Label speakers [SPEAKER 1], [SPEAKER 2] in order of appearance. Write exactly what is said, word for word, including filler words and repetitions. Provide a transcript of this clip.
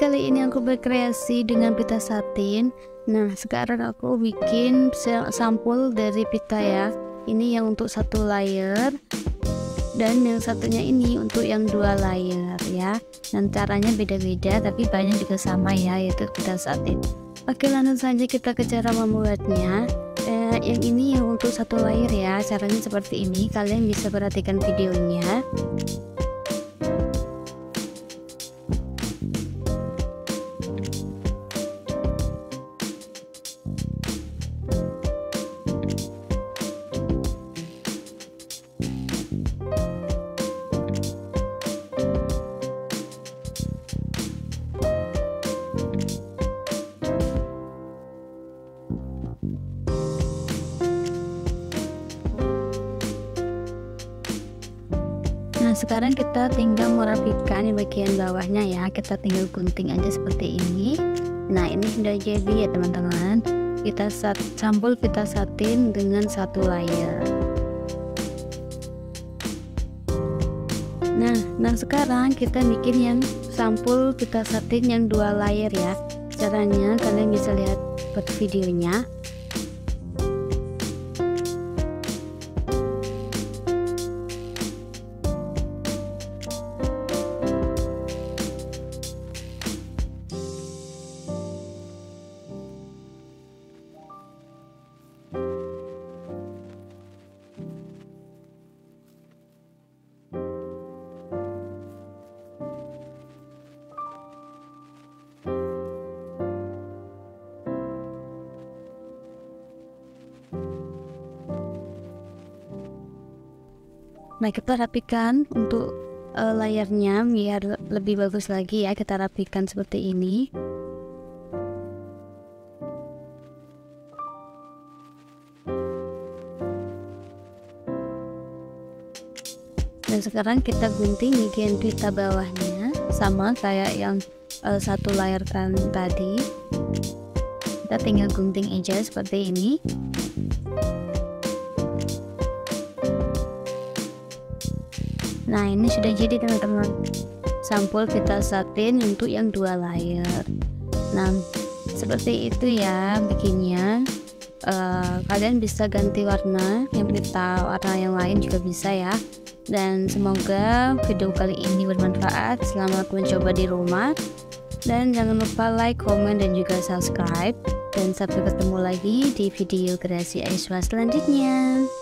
[SPEAKER 1] kali ini aku berkreasi dengan pita satin. Nah, sekarang aku bikin sampul dari pita ya. Ini yang untuk satu layer, dan yang satunya ini untuk yang dua layer ya. Dan caranya beda-beda, tapi bahannya juga sama ya, yaitu pita satin. Oke, langsung saja kita ke cara membuatnya. Eh, yang ini yang untuk satu layer ya. Caranya seperti ini. Kalian bisa perhatikan videonya. Nah, sekarang kita tinggal merapikan bagian bawahnya ya. Kita tinggal gunting aja seperti ini. Nah, ini sudah jadi ya teman-teman. Kita sat campur pita satin dengan satu layer. Nah, nah sekarang kita bikin yang sampul pita satin yang dua layer ya. Caranya kalian bisa lihat pada videonya. Nah, kita rapikan untuk uh, layarnya biar lebih bagus lagi ya. Kita rapikan seperti ini. Dan sekarang kita gunting bagian pita bawahnya sama kayak yang uh, satu layar kan tadi. Kita tinggal gunting aja seperti ini. Nah, ini sudah jadi teman-teman, sampul pita satin untuk yang dua layer. Nah, seperti itu ya bikinnya. Uh, kalian bisa ganti warna, yang pita warna yang lain juga bisa ya. Dan semoga video kali ini bermanfaat. Selamat mencoba di rumah. Dan jangan lupa like, komen, dan juga subscribe. Dan sampai ketemu lagi di video kreasi Aiswa selanjutnya.